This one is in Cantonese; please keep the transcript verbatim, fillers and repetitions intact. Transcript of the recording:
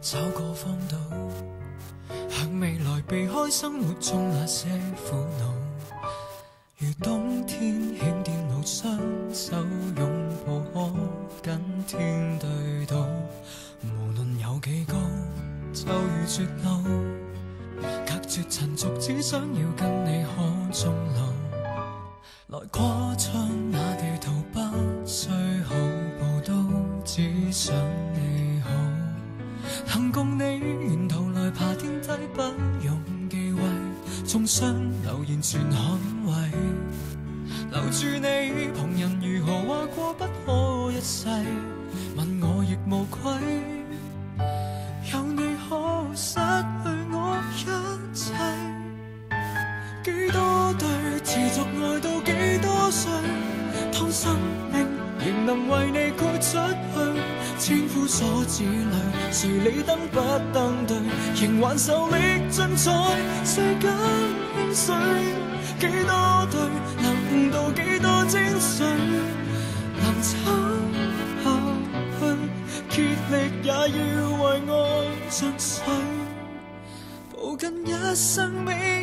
找個方島，向未來避開生活中那些苦惱。如冬天欠電路雙手擁抱，可跟天對賭。無論有幾高，就如絕路，隔絕塵俗，只想要跟你可終老。來過窗那地圖，不需好報都只想你好。能共你沿途來爬天梯，不用忌諱，縱雙留言全捍衛。留住你，旁人如何話過不可一世，問我亦無愧。有你可失去我一切。幾多對持續愛到幾多歲，當生命仍能為你豁出去。千夫所指裏，誰理登不登對，仍還受力盡在世間輕水。幾多對能悟到幾多精髓，能撐下去，竭力也要為愛盡瘁，抱緊一生美。